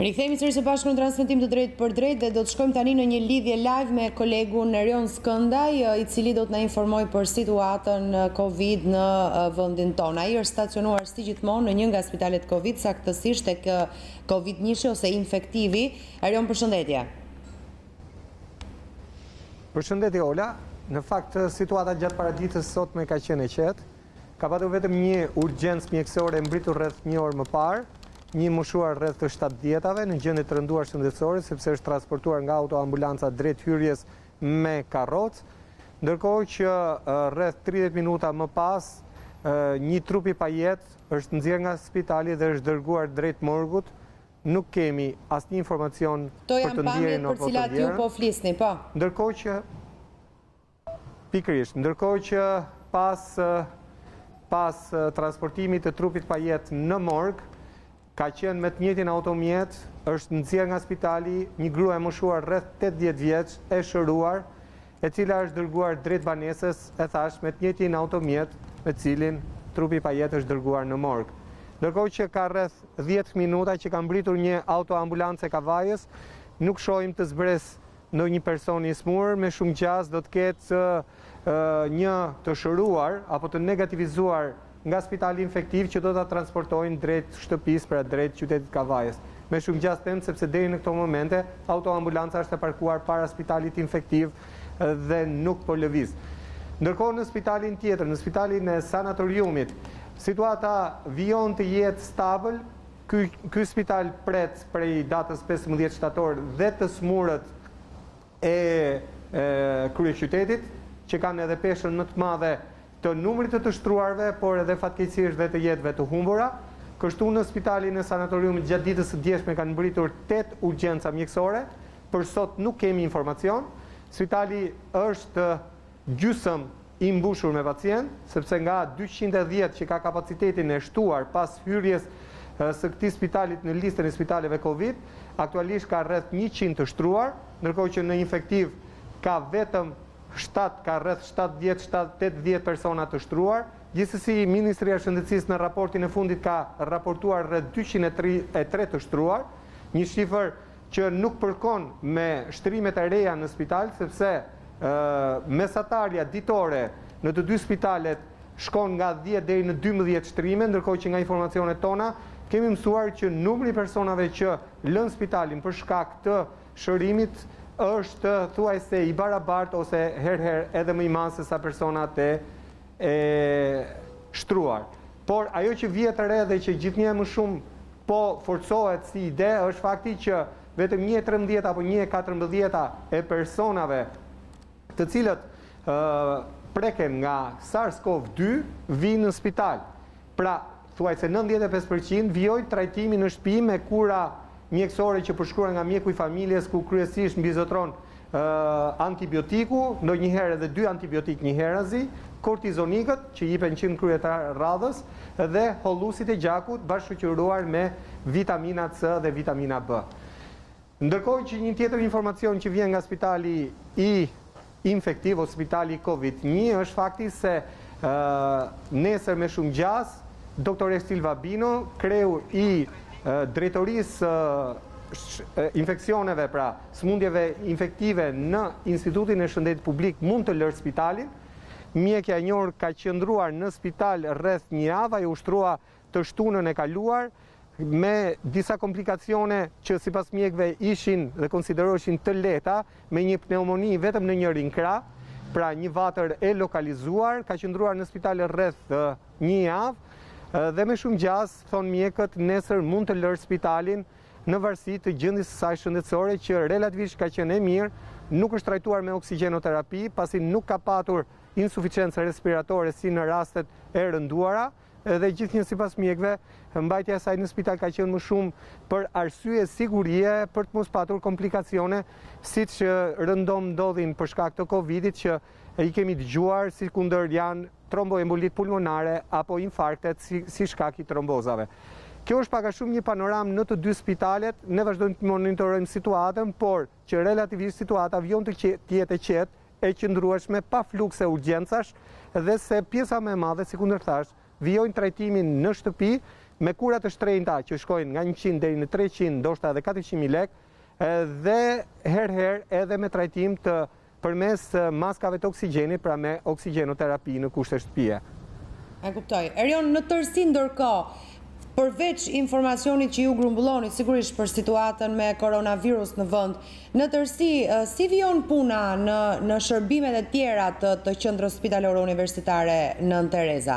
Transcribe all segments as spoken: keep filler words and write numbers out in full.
Rikthehemi sërish së bashku në transmetim të drejtë për drejtë dhe do të shkojmë tani në një lidhje live me kolegun Erion Skëndaj, i cili do të na informojë për situatën Covid në vendin tonë. Ai është stacionuar si gjithmonë në një nga spitalet Covid, saktësisht tek Covid njëshi ose infektivi. Erion, përshëndetje. Përshëndetje Ola. Në fakt situata gjatë paraditës sot me ka qenë e qetë. Ka patur vetëm një urgjencë mjekësore mbritur rreth një orë më parë, një moshuar rreth të shtatëdhjetave në gjendje të rënduar shëndetësore, sepse është transportuar nga autoambulanca drejt hyrjes me karrocë, ndërkohë që rreth tridhjetë minuta më pas një trup i pajetë është nxjerrë nga spitali dhe është dërguar drejt morgut. Nuk kemi asnjë informacion për të ndjerën apo për cilat ju po flisni, po. Ndërkohë që pikërisht, ndërkohë që pas pas transportimit të trupit pajet në morg, ka qenë me të njëjtin automjet, është nxjerrë nga spitali një grua e moshuar rreth tetëdhjetë vjeç, e shëruar, e cila është dërguar drejt banesës, e thash, me të njëjtin automjet, me cilin trupi pajet është dërguar në morg. Ndërkohë që ka rreth dhjetë minuta që ka mbritur një autoambulancë e Kavajës, nuk shohim të zbres në një person i smur, me shumë gjas do të ketë një të shëruar apo të negativizuar nga spitali infektiv që do të transportojnë drejt shtëpis për drejt qytetit Kavajës. Me shumë gjas tem, sepse deri në këto momente, autoambulanca është e parkuar para spitalit infektiv dhe nuk po lëviz. Ndërkohë në spitalin tjetër, në spitalin e sanatoriumit, situata vijon të jetë stabil. Ky, ky spital pret prej datës pesëmbëdhjetë shtator dhe të smurët e, e kryeqytetit, që kanë edhe peshën më të madhe të numrit të të shtruarve, por edhe fatkeqësisht dhe të jetëve të humbura. Kështu në spitalin e sanatoriumit gjatë ditës së djeshme kanë mbritur tetë urgjenca mjekësore, për sot nuk kemi informacion. Spitali është gjysëm i mbushur me pacient, sepse nga dyqind e dhjetë që ka kapacitetin e shtuar pas hyrjes së këtij spitalit në listën e spitaleve Covid, aktualisht ka rreth njëqind të shtruar, ndërkohë që në infektiv ka vetëm shtatë, ka rreth shtatëdhjetë tetëdhjetë persona të shtruar. Gjithsesi, Ministria e Shëndetësisë në raportin e fundit ka raportuar rreth dyqind e tre të shtruar, një shifër që nuk përkon me shtrimet e reja në spital, sepse mesatarja ditore në të dy spitalet shkon nga dhjetë deri në dymbëdhjetë shtrime, ndërkohë që nga informacionet tona kemi mësuar që numri i personave që lënë spitalin për shkak të shërimit është thuajse i barabartë ose herëherë edhe më i madh se sa personat e, e shtruar. Por ajo që vjet të re dhe që gjithnjë më shumë po forcohet si ide është fakti që vetëm një e trembëdhjetë apo një e katërmbëdhjetë e personave të cilët uh, preken nga SARS-CoV dy vinë në spital. Pra, thuajse nëntëdhjetë e pesë përqind vijojnë trajtimin në shtëpi me kura mjekësore që përshkruar nga mjeku i familjes, ku kryesisht mbizotron uh, antibiotiku, ndonjëherë edhe dy antibiotik një herazi, kortizonikët që jipen qind kryetar radhës dhe hollusit e gjakut bashkëqyruar me vitamina C dhe vitamina B. Ndërkohë që një tjetër informacion që vjen nga spitali i infektiv ose spitali Covid një është fakti se uh, nesër me shumë gjas, doktor Silva Bino, kreu i drejtorisë infeksioneve, pra smundjeve infektive në Institutin e Shëndetit Publik mund të lërë spitalin. Mjekja e njohur ka qëndruar në spital rreth një javë, ai ushtrua të shtunën e kaluar me disa komplikacione që sipas mjekëve ishin dhe konsideroheshin të lehta, me një pneumoni vetëm në një rinkrah, pra një vatër e lokalizuar, ka qëndruar në spital rreth një javë. Dhe me shumë gjas, thonë mjekët, nesër mund të lërë spitalin në varësi të gjendjes së saj shëndetësore që relativisht ka qenë e mirë, nuk është trajtuar me oksigjenoterapi, pasi nuk ka patur insuficiencë respiratore si në rastet e rënduara, dhe gjithnjë sipas mjekëve, mbajtja e saj në spital ka qenë më shumë për arsye sigurie, për të mos patur komplikacione, siç rëndom ndodhin për shkak të Covidit që i kemi dëgjuar, si kundër janë tromboembolit pulmonare apo infarktet si, si shkak i trombozave. Kjo është pak a shumë një panoramë në të dy spitalet, ne vazhdojmë të monitorojmë situatën, por që relativisht situata vjen të jetë e qetë, e qëndrueshme, pa flukse urgjencash, dhe se pjesa më e madhe, si kundër thash, vijojnë trajtimin në shtëpi, me kurat të shtrenjta që shkojnë nga njëqind deri në treqind, ndoshta edhe katërqind mijë lekë, dhe herë-herë edhe me trajtim të përmes maskave të oksigjenit, pra me oksigjenoterapi në kushte shtëpie. E kuptoj. Erion, në tërësi ndërkohë, përveç informacionit që ju grumbulloni sigurisht për situatën me koronavirus në vend, në tërësi si vijon puna në në shërbimet e tjera të, të qendrës spitalore universitare Nën Tereza?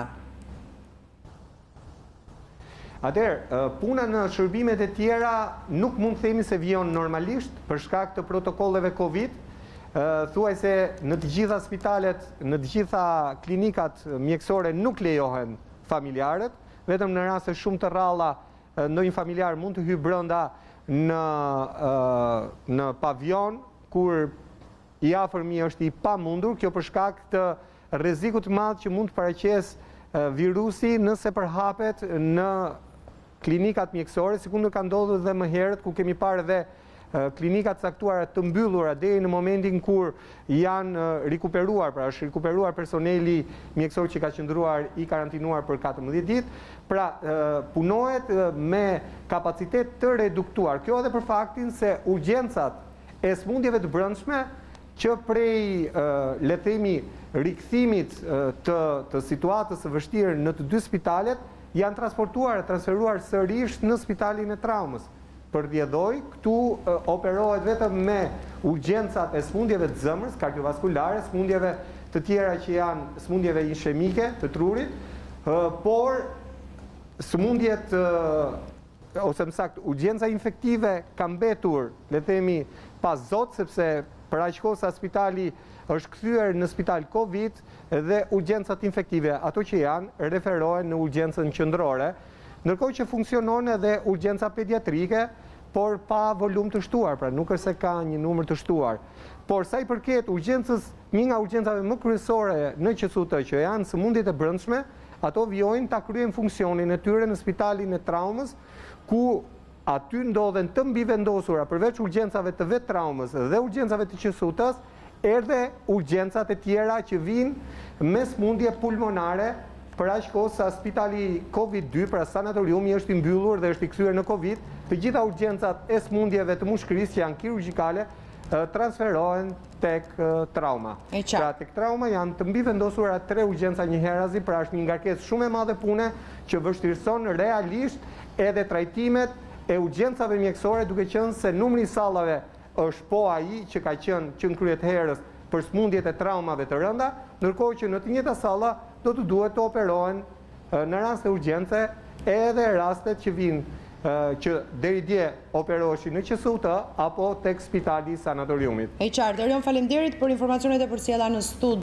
Atëherë, puna në shërbimet e tjera nuk mund të themi se vijon normalisht për shkak të protokolleve Covid. Thuaj se në të gjitha spitalet, në të gjitha klinikat mjekësore nuk lejohen familjarët, vetëm në raste shumë të rralla ndonjë familjar mund të hyjë brenda në në pavion kur i afërmi është i pamundur, kjo për shkak të rrezikut të madh që mund të paraqesë virusi nëse përhapet në klinikat mjekësore, sikur ka ndodhur dhe më herët ku kemi parë edhe klinikat caktuara të mbyllura deri në momentin kur janë rikuperuar, pra është rikuperuar personeli mjekësor që ka qëndruar i karantinuar për katërmbëdhjetë ditë, pra punohet me kapacitet të reduktuar. Kjo edhe për faktin se urgjencat e smundjeve të brendshme që prej le të themi rikthimit të të situatës së vështirë në të dy spitalet janë transportuar, transferuar sërish në spitalin e traumës. Për rrjedhoj, këtu operohet vetëm me urgjencat e smundjeve të zemrës, kardiovaskulare, smundjeve të tjera që janë smundjeve ishemike të trurit, por smundjet, ose më saktë, urgjenca infektive ka mbetur, le themi, pas zot, sepse për aq kohë sa spitali është kthyer në spital Covid dhe urgjencat infektive, ato që janë, referohen në urgjencën qendrore, ndërkohë që funksionon edhe urgjenca pediatrike, por pa volum të shtuar, pra nuk është se ka një numër të shtuar. Por sa i përket urgjencës, një nga urgjencave më kryesore në Q S U T, që janë sëmundjet e brendshme, ato vijojnë ta kryejnë funksionin e tyre në spitalin e traumës, ku aty ndodhen të mbivendosura përveç urgjencave të vetë traumës dhe urgjencave të Q S U T-s, edhe urgjencat e tjera që vinë me smundje pulmonare, për aq kohë sa spitali Covid dy, pra sanatoriumi është i mbyllur dhe është i kthyer në Covid, të gjitha urgjencat e smundjeve të mushkërisë që janë kirurgjikale transferohen tek trauma. Pra tek trauma janë të mbivendosura tre urgjenca një herazi, pra është një ngarkesë shumë e madhe pune që vështirëson realisht edhe trajtimet e urgjencave mjekësore, duke qenë se numri i sallave është po ai që ka qenë që në kryet herës për smundjet e traumave të rënda, ndërkohë që në të njëjta salla do të duhet të operohen në raste urgjence edhe rastet që vinë që deri dje operoheshin në Q S U T apo tek spitali i sanatoriumit. E qartë, Erion, faleminderit për informacionet e përcjella në studio.